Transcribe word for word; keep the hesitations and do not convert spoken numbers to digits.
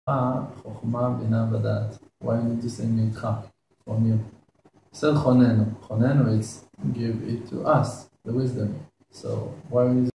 Chokhmah, Binah, Vadat. Why you need to say Mincha from you? Said Chonenu. Chonenu, it's give it to us, the wisdom. So why we need